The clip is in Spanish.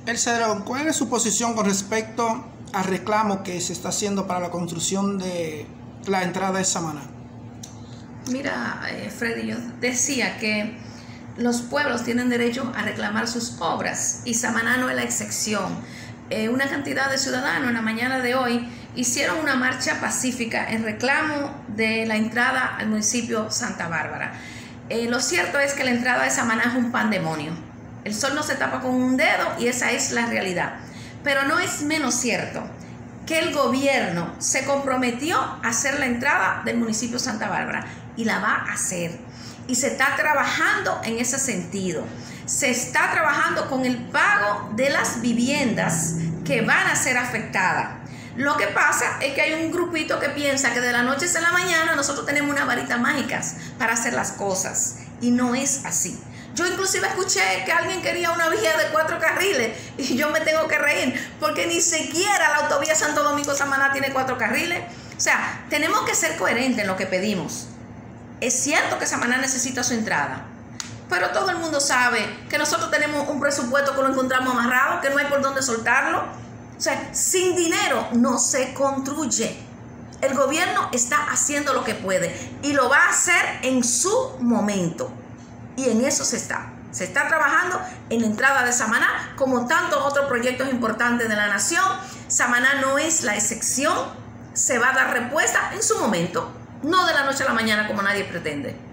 El Cedrón, ¿cuál es su posición con respecto al reclamo que se está haciendo para la construcción de la entrada de Samaná? Mira, Freddy, yo decía que los pueblos tienen derecho a reclamar sus obras y Samaná no es la excepción. Una cantidad de ciudadanos en la mañana de hoy hicieron una marcha pacífica en reclamo de la entrada al municipio Santa Bárbara. Lo cierto es que la entrada de Samaná es un pandemonio. El sol no se tapa con un dedo y esa es la realidad. Pero no es menos cierto que el gobierno se comprometió a hacer la entrada del municipio Santa Bárbara y la va a hacer. Y se está trabajando en ese sentido. Se está trabajando con el pago de las viviendas que van a ser afectadas. Lo que pasa es que hay un grupito que piensa que de la noche a la mañana nosotros tenemos una varita mágica para hacer las cosas. Y no es así. Yo inclusive escuché que alguien quería una vía de 4 carriles y yo me tengo que reír porque ni siquiera la autovía Santo Domingo-Samaná tiene 4 carriles. O sea, tenemos que ser coherentes en lo que pedimos. Es cierto que Samaná necesita su entrada, pero todo el mundo sabe que nosotros tenemos un presupuesto que lo encontramos amarrado, que no hay por dónde soltarlo. O sea, sin dinero no se construye. El gobierno está haciendo lo que puede y lo va a hacer en su momento. Y en eso se está trabajando en la entrada de Samaná, como tantos otros proyectos importantes de la nación. Samaná no es la excepción, se va a dar respuesta en su momento, no de la noche a la mañana como nadie pretende.